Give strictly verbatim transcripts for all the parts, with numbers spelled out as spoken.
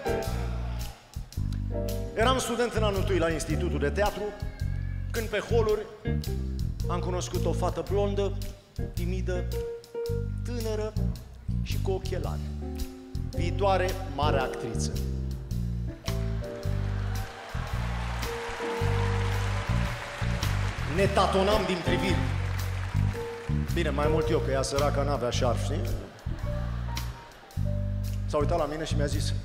Eram student în anul întâi la Institutul de Teatru, când pe holuri am cunoscut o fată blondă, timidă, tânără și cu ochelari. Viitoare mare actriță. Ne tatonam din priviri. Bine, mai mult eu, că ea săraca n-avea șarf, știi? S-a uitat la mine și mi-a zis: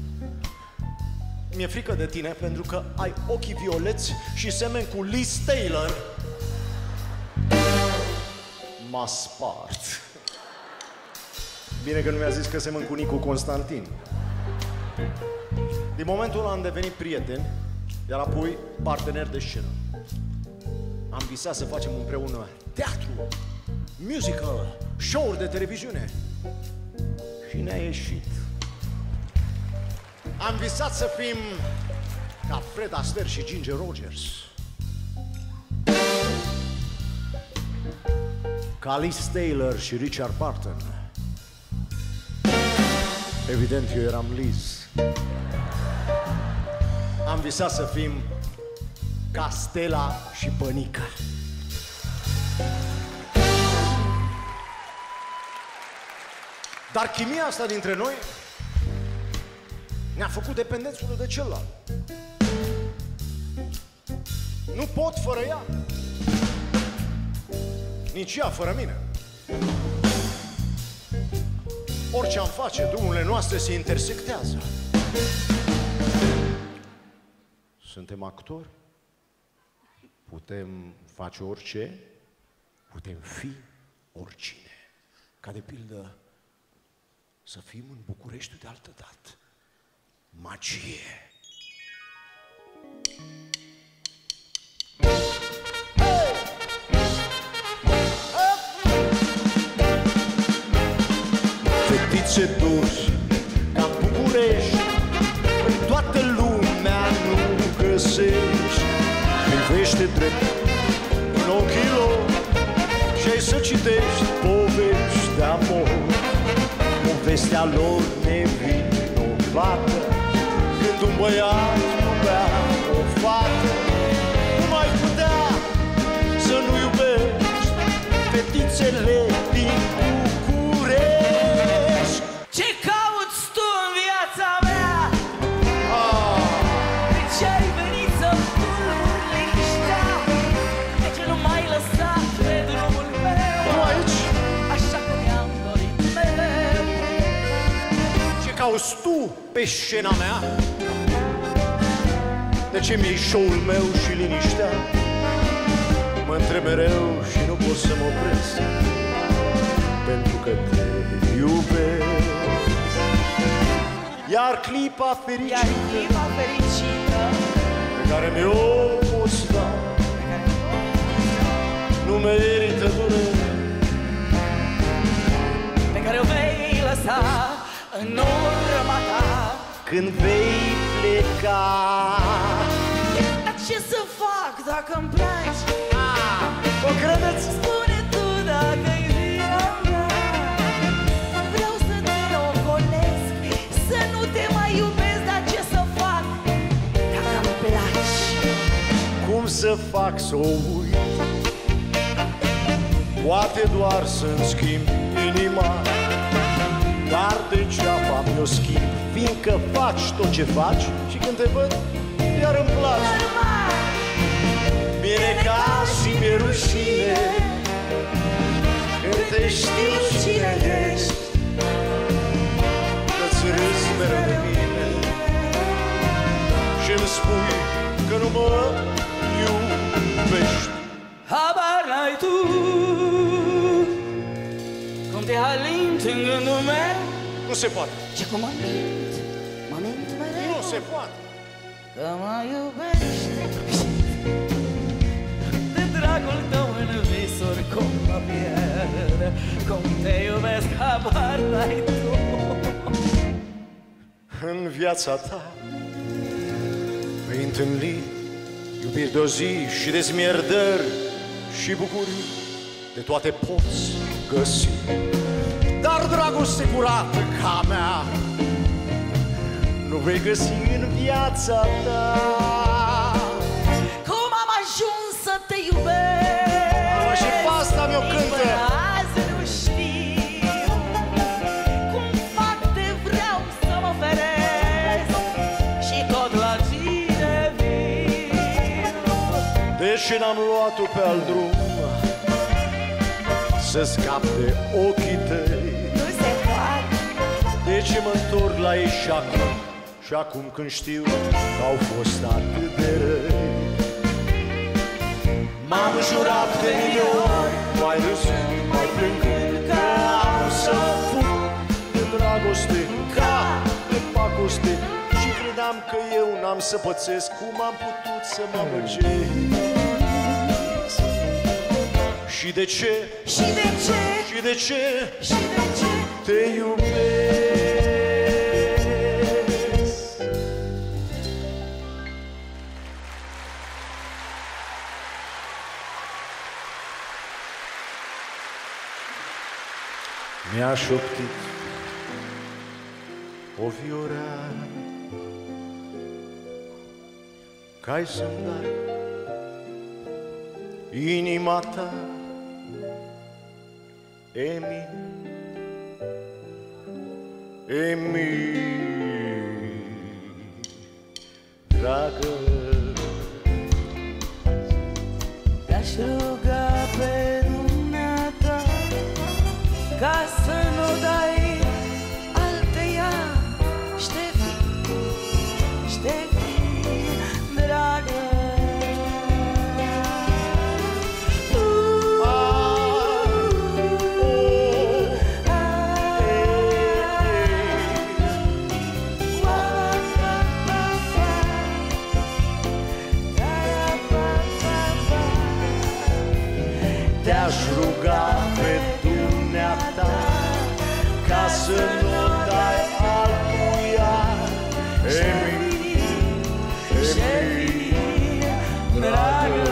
mi-e frică de tine pentru că ai ochii violeți și semeni cu Liz Taylor. M-a spart. Bine că nu mi-a zis că semăn cu Nicu Constantin. Din momentul ăla am devenit prieteni, iar apoi parteneri de scenă. Am visat să facem împreună teatru, musical, show-uri de televiziune. Și ne-a ieșit. Am visat să fim ca Fred Astaire și Ginger Rogers, ca Liz Taylor și Richard Burton. Evident, eu eram Liz. Am visat să fim ca Stella și Pănica. Dar chimia asta dintre noi ne-a făcut dependenți unul de celălalt. Nu pot fără ea, nici ea fără mine. Orice am face, drumurile noastre se intersectează. Suntem actori, putem face orice, putem fi oricine. Ca de pildă să fim în București de altă dată. Magie. Fetițe dulci ca București, în toată lumea nu găsești. Privește drept în ochii lor și ai să citești povești de amor. Povestea lor nevinovată, când un băiat iubea o fată. Cum ai putea să nu iubești fetițele din București? Ce cauți tu în viața mea? Ah. De ce ai venit să-mi tulburi liniștea? De ce nu m-ai lăsat pe drumul meu? Tu aici? Așa cum i-am dorit mereu. Ce cauți tu pe scena mea? De ce mi-ai show-ul meu și liniștea? Mă întreb mereu și nu pot să mă opresc, pentru că te iubesc. Iar clipa fericită, Iar clipa fericită pe care mi-o poți da, nu merită durere, pe care o vei lăsa în urma ta când vei pleca. Dar ce să fac dacă-mi pleci? O credeți? Spune tu dacă-i vina mea. Vreau să te ocolesc, să nu te mai iubesc. Dar ce să fac dacă-mi placi? Cum să fac să o uit? Poate doar să-mi schimb inima, dar degeaba mi-o schimb, fiindcă faci tot ce faci și când te văd, iar îmi place. Bine ca și mi-e rușine când te știu cine ești, că-ți râzi mereu de mine și-mi spui că nu mă iubești. Habar n-ai tu cum te alint în gândul meu. Nu se poate. Ce cum mă mint, mă mint mereu. Nu se poate. Că mă iubești de dragul tău în visuri, cum mă pierd, cum te iubesc, habar n-ai tu. În viața ta vei întâlni iubiri de o zi și dezmierdări și bucurii, de toate poți găsi. Dar dragoste curată ca mea nu vei găsi în viața ta. Cum am ajuns să te iubesc? Mama, și pe asta mi-o cântă. Până azi nu știu cum fac de vreau să mă feresc și tot la tine vin. Deși n-am luat-o pe al drum să scap de ochii tăi, Nu se poate. de ce mă întorc la ei și acum, și acum când știu că au fost atât de răi. M-am jurat de mii ori, mai râsând, mai plângând, că am să fug de dragoste ca de pacoste. Și credeam că eu n-am să pățesc, cum am putut să mă amăgesc. Și de ce, Și de ce, și de ce și de ce te iubesc? Mi-a șoptit o viorea că-ai să-mi dai inima ta, Emi, Emi, dragă. Te-aș ruga pe dumneata ca să nu dai alteia, Ștefi, Ștefi, dragă. Te-aș ruga pe dumneata ca să nu dai altuia, Emi, Emi, dragă.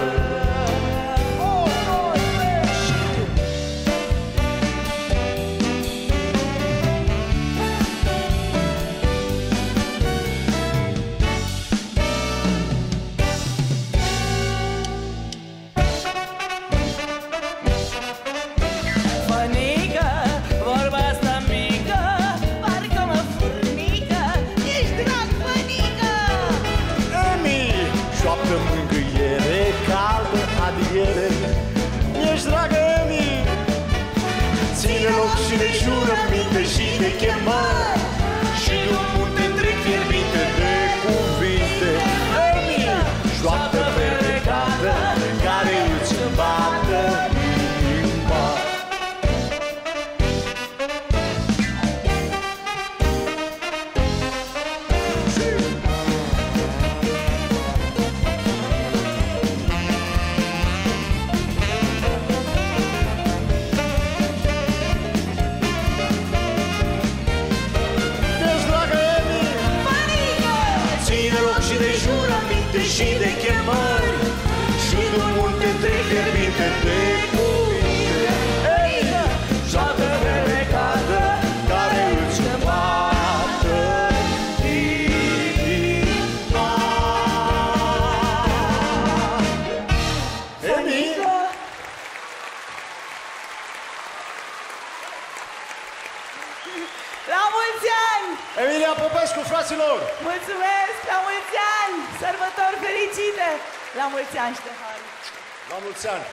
Ești dragă, Emi, ține loc și de jurăminte și de chemări și de un munte întreg fierbinte de cuvinte. Emi, joacă fermecată care îți îmbată inima. Și de chemări și de un munte întreg fierbinte de cuvinte. Ei, joacă fermecată care îți îmbată inima. Emi, La mulți ani! Emilia Popescu, fraților! Mulțumesc! La mulți ani! Sărbători fericite! La mulți ani, Ștefan! La mulți ani!